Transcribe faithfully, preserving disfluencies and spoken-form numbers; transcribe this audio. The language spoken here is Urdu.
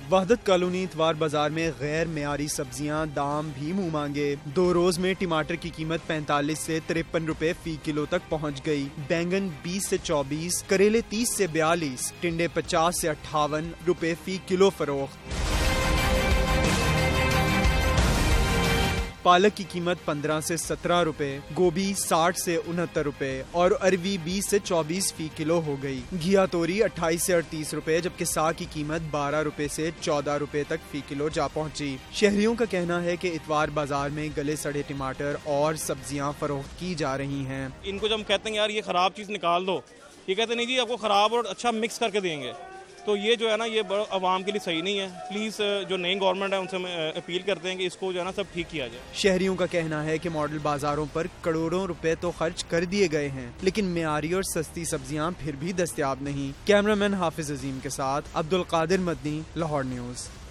وحدت کالونی اتوار بازار میں غیر معیاری سبزیاں دام بھی منہ مانگے. دو روز میں ٹماٹر کی قیمت پینتالیس سے ترپن روپے فی کلو تک پہنچ گئی. بینگن بیس سے چوبیس، کریلے تیس سے بیالیس، ٹنڈے پچاس سے اٹھاون روپے فی کلو فروخت. پالک کی قیمت پندرہ سے سترہ روپے، گوبھی ساٹھ سے انہتر روپے اور اروی بیس سے چوبیس فی کلو ہو گئی. گھیا توری اٹھائیس سے اڑتیس روپے جبکہ سا کی قیمت بارہ روپے سے چودہ روپے تک فی کلو جا پہنچی. شہریوں کا کہنا ہے کہ اتوار بازار میں گلے سڑے ٹماٹر اور سبزیاں فروخت کی جا رہی ہیں. ان کو جب ہم کہتے ہیں یار یہ خراب چیز نکال دو، یہ کہتے نہیں جی آپ کو خراب اور اچھا مکس کر کے دیں گے، تو یہ جو ہے نا یہ عوام کے لیے صحیح نہیں ہے. پلیز جو نئی گورنمنٹ ہے ان سے ہم اپیل کرتے ہیں کہ اس کو جو ہے نا سب ٹھیک کیا جائے. شہریوں کا کہنا ہے کہ ماڈل بازاروں پر کروڑوں روپے تو خرچ کر دیے گئے ہیں لیکن معیاری اور سستی سبزیاں پھر بھی دستیاب نہیں. کیمرہ مین حافظ عظیم کے ساتھ عبد القادر مدنی، لاہور نیوز.